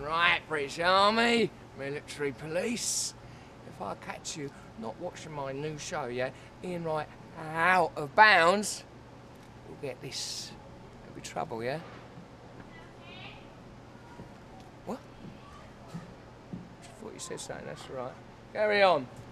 Right, British Army, military police. If I catch you not watching my new show, yeah, Ian Wright Out of Bounds, you'll get this. There'll be trouble, yeah? What? I thought you said something, that's all right. Carry on.